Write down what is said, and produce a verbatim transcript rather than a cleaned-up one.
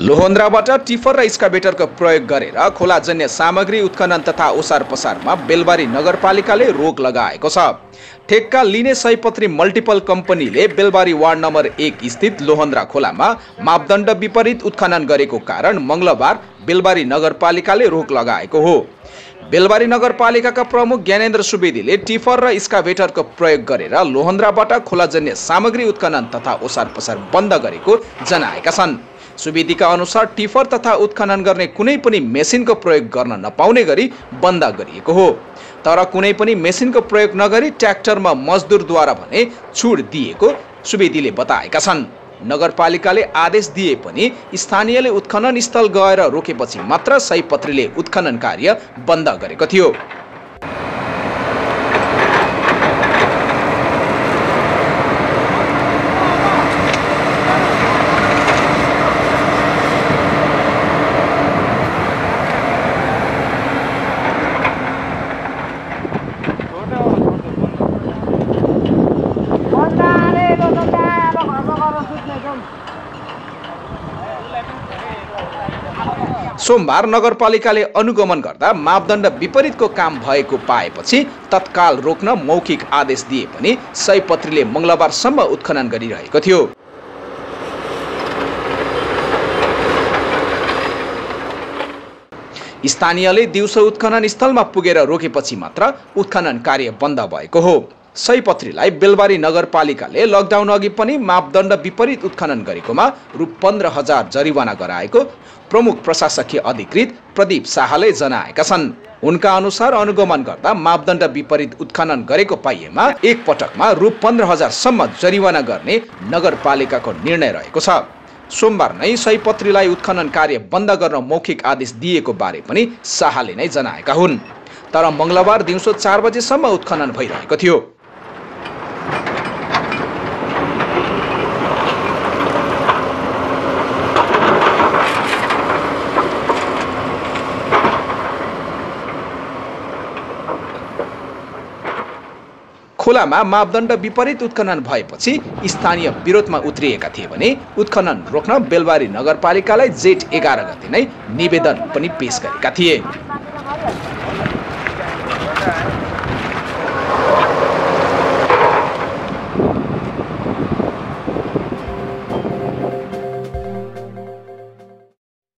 लोहन्द्राबाट tipper र एक्सकाभेटरको प्रयोग गरेर खोलाजन्य सामग्री उत्खनन तथा ओसार पसारमा बेलबारी नगरपालिकाले रोक लगाएको छ। ठेक्का लिने सयपत्री मल्टिपल कम्पनीले बेलबारी वार्ड नम्बर एक स्थित लोहन्द्रा खोलामा मापदण्ड विपरीत उत्खनन गरेको कारण मंगलबार बेलबारी नगरपालिकाले रोक लगाएको हो। बेलबारी नगरपालिकाका प्रमुख ज्ञानेन्द्र सुवेदीले टिफर र एक्सकाभेटरको प्रयोग गरेर लोहन्द्राबाट खोलाजन्य सामग्री उत्खनन तथा ओसार पसार बन्द गरेको जनाएका छन्। सुवेदीका अनुसार टिफर तथा उत्खनन गर्ने कुनै पनि मेसिनको प्रयोग गर्न नपाउने गरी बन्द गरिएको हो। तर कुनै पनि मेसिनको प्रयोग नगरी ट्र्याक्टरमा मजदुरद्वारा भने छुट दिएको सुवेदीले बताएका छन्। नगरपालिकाले आदेश दिए पनि स्थानीयले उत्खनन स्थल गएर रोकेपछि मात्र सयपत्रीले उत्खनन कार्य बन्द गरेको थियो। सोमबार नगरपालिकाले अनुगमन गर्दा मापदण्ड विपरीतको काम भएको पाएपछि तत्काल रोक्न मौखिक आदेश दिए पनि सयपत्रीले मंगलबारसम्म उत्खनन गरिरहेको थियो। स्थानीयले दिउँसो उत्खनन स्थलमा पुगेर रोकेपछि मात्र उत्खनन कार्य बन्द भएको हो। सयपत्रीलाई बेलबारी नगरपालिकाले लकडाउन अघि पनि मापदण्ड विपरीत उत्खनन गरेकोमा रु पन्ध्र हजार जरिवाना गराएको प्रमुख प्रशासकीय अधिकृत प्रदीप शाहले जनाएका छन्। उनका अनुसार अनुगमन गर्दा मापदण्ड विपरीत उत्खनन गरेको पाइएमा एक पटकमा रु पन्ध्र हजार सम्म जरिवाना गर्ने नगरपालिकाको निर्णय रहेको छ। सोमबार नै सयपत्रीलाई उत्खनन कार्य बन्द गर्न मौखिक आदेश दिएको बारे पनि शाहले नै जनाएका हुन्। तर मंगलबार दिउँसो चार बजेसम्म उत्खनन भइरहेको थियो। खोलामा मापदण्ड विपरीत उत्खनन भएपछि स्थानीय विरोधमा उत्रिएका थिए भने उत्खनन रोक्न बेलबारी नगरपालिकालाई जेठ एघार गते नै निवेदन पनि पेश गरेका थिए।